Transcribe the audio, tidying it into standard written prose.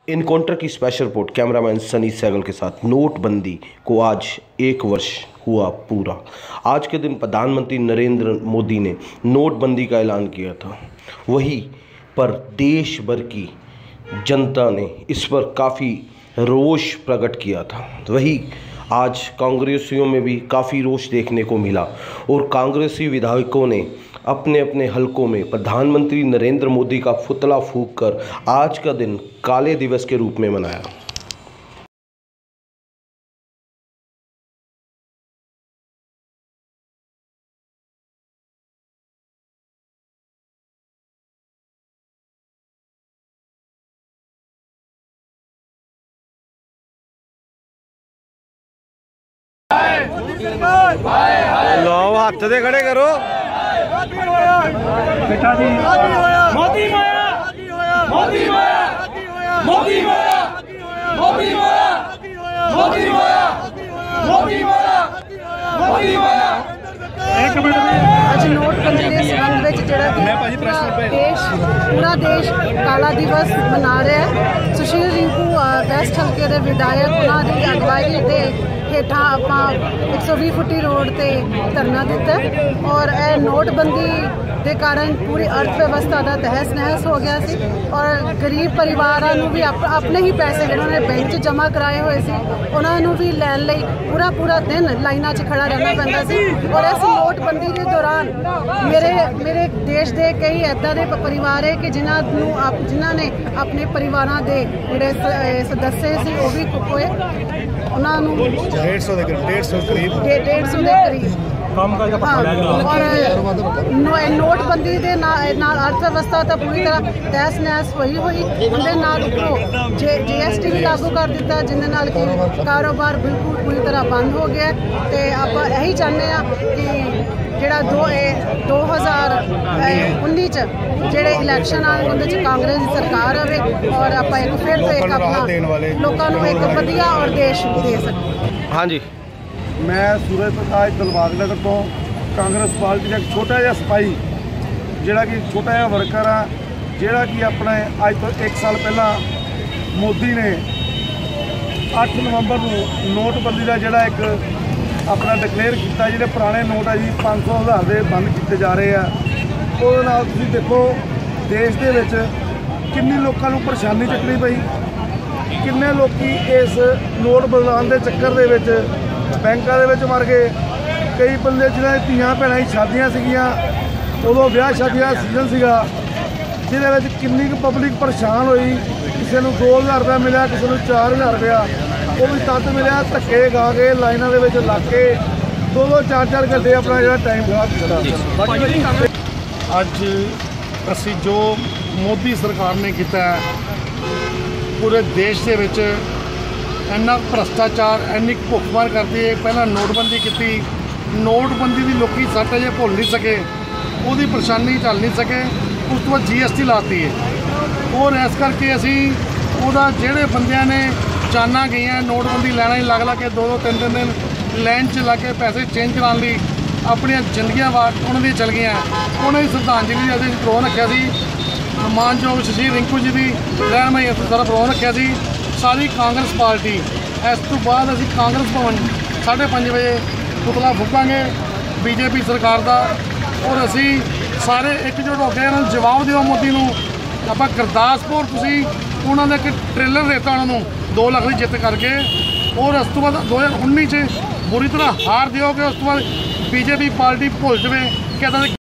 Encounter की special report cameraman Sunny Sehgal के साथ। नोटबंदी को आज 1 वर्ष हुआ पूरा। आज के दिन प्रधानमंत्री नरेंद्र मोदी ने नोटबंदी का ऐलान किया था। वहीं पर देश भर की जनता ने इस पर काफ़ी रोष प्रकट किया था। वहीं आज कांग्रेसियों में भी काफ़ी रोष देखने को मिला और कांग्रेसी विधायकों ने अपने अपने हलकों में प्रधानमंत्री नरेंद्र मोदी का पुतला फूंक कर आज का दिन काले दिवस के रूप में मनाया। लो हाथ दे खड़े करो। बेटा जी मोदी माया, मोदी माया, मोदी माया, मोदी माया, मोदी माया, मोदी माया, मोदी माया। एक मिनट ਅੱਜ ਨੋਟਬੰਦੀ ਦੇ ਸੰਬੰਧ ਵਿੱਚ ਜਿਹੜਾ ਕਿ ਪੂਰਾ ਦੇਸ਼ ਕਾਲਾ ਦਿਵਸ ਮਨਾ ਰਿਹਾ ਹੈ। ਸੁਸ਼ੀਲ ਰਿੰਕੂ ਵੈਸਟ ਹਲਕੇ ਦੇ ਵਿਧਾਇਕ ਉਹਨਾਂ ਦੀ ਅਗਵਾਈ ਦੇ ਹੇਠਾਂ ਆਪਾਂ 120 ਫੁੱਟੀ ਰੋਡ ਤੇ ਧਰਨਾ ਦਿੱਤਾ ਔਰ ਇਹ ਨੋਟਬੰਦੀ ਦੇ ਕਾਰਨ ਪੂਰੀ ਅਰਥ ਵਿਵਸਥਾ ਦਾ ਤਹਿਸ ਨਹਿਸ ਹੋ ਗਿਆ ਸੀ ਔਰ ਗਰੀਬ ਪਰਿਵਾਰਾਂ ਨੂੰ ਵੀ ਆਪਣੇ ਹੀ ਪੈਸੇ ਜਿਹਨਾਂ ਨੇ ਬੈਂਕ 'ਚ ਜਮ੍ਹਾਂ ਕਰਾਏ ਹੋਏ ਸੀ ਉਹਨਾਂ ਨੂੰ ਵੀ ਲੈਣ ਲਈ ਪੂਰਾ ਦਿਨ ਲਾਈਨਾਂ 'ਚ ਖੜਾ ਰਹਿਣਾ ਪੈਂਦਾ ਸੀ। ਔਰ ਇਸ ਨੋਟਬੰਦੀ ਦੇ ਦੌਰਾਨ ਮੇਰੇ ਦੇਸ਼ ਦੇ ਕਈ ਇੱਦਾਂ ਦੇ ਪਰਿਵਾਰ ਹੈ ਕਿ ਜਿਨ੍ਹਾਂ ਨੇ ਆਪਣੇ ਪਰਿਵਾਰਾਂ ਦੇ ਜਿਹੜੇ ਸਦੱਸੇ ਸੀ ਉਹ ਵੀ ਹੋਏ। ਉਹਨਾਂ ਨੂੰ 150 ਦੇ ਕਰੀਬ ਨੋਟਬੰਦੀ ਦੇ ਨਾਲ ਅਰਥ ਵਿਵਸਥਾ ਤਾਂ ਪੂਰੀ ਤਰ੍ਹਾਂ ਤਹਿਸ ਨਹਿਸ ਹੋਈ ਉਹਦੇ ਨਾਲ ਉੱਪਰੋਂ GST ਵੀ ਲਾਗੂ ਕਰ ਦਿੱਤਾ ਜਿਹਦੇ ਨਾਲ ਕਿ ਕਾਰੋਬਾਰ ਬਿਲਕੁਲ ਪੂਰੀ ਤਰ੍ਹਾਂ ਬੰਦ ਹੋ ਗਿਆ। ਤੇ ਆਪਾਂ ਇਹੀ ਚਾਹੁੰਦੇ ਹਾਂ ਕਿ ਜਿਹੜਾ 2019 ਚ ਜਿਹੜੇ ਇਲੈਕਸ਼ਨ ਆਉਣ ਉਹਦੇ ਚ ਕਾਂਗਰਸ ਦੀ ਸਰਕਾਰ ਆਵੇ ਔਰ ਆਪਾਂ ਇੱਕ ਫਿਰ ਤੋਂ ਇੱਕ ਆਪਣਾ ਲੋਕਾਂ ਨੂੰ ਇੱਕ ਵਧੀਆ ਔਰ ਦੇਸ਼ ਦੇ ਸਕੀਏ। ਹਾਂਜੀ, मैं सूरज प्रकाश दिलबाग नगर तो कांग्रेस पार्टी का एक छोटा जिहा सिपाही जिहड़ा कि छोटा जिहा वर्कर आ जिहड़ा कि अपने अज तो 1 साल पहला मोदी ने 8 नवंबर को नोटबंदी का जिहड़ा एक अपना डिकलेयर किया। जिहड़े पुराने नोट है जी 500 हज़ार के बंद किए जा रहे हैं। ਉਹਦੇ ਨਾਲ ਤੁਸੀਂ देखो देश ਦੇ ਵਿੱਚ किन्नी लोगों को परेशानी ਚੱਕਣੀ पई, किन्ने लोग इस नोट बदलाव के चक्कर दे विच बैंकों के मर गए। कई बंदे जिन्हें धीआं भैणां की शादियां सीगियां उदों ब्याह शादियां सीजन सीगा जिहदे किन्नी पब्लिक परेशान हुई। किसी को 2000 रुपया मिला, किसी को 4000 रुपया, वो भी तद मिला धक्के गा के लाइनों के लग के 2-2 4-4 घंटे अपना जो टाइम खराब किया। अज असी जो मोदी सरकार ने किया पूरे देश के विच इन्ना भ्रष्टाचार इन्नी भुखमर करती है। पहला नोटबंदी की, नोटबंदी की लोग सट अजे भुल नहीं सके, वो परेशानी झल नहीं सके। उस तो बाद GST लाती है और इस करके असी जोड़े बंदियां ने जाना गई नोटबंदी लैना ही लग के 2-2 3-3 दिन लाइन च लग के पैसे चेंज कराने अपन जिंदगियां उन्होंने चल गई। उन्होंने श्रद्धांजलि अभी प्रोग्राम रखा मानयोग सुशील रिंकू जी की रहनमाई सारा प्रोग्राम रखा। सारी कांग्रेस पार्टी इस तो बाद असी कांग्रेस भवन 5:30 बजे पुतला फूकांगे BJP सरकार का और असी सारे एकजुट होकर जवाब दिओ मोदी नूं। आपां गुरदासपुर तुसीं उन्होंने एक ट्रेलर देता उन्होंने 2 लाख की जित करके और उस तो बाद 2019 बुरी तरह हार दिओगे। उस तो बाद BJP पार्टी भुल जाए कि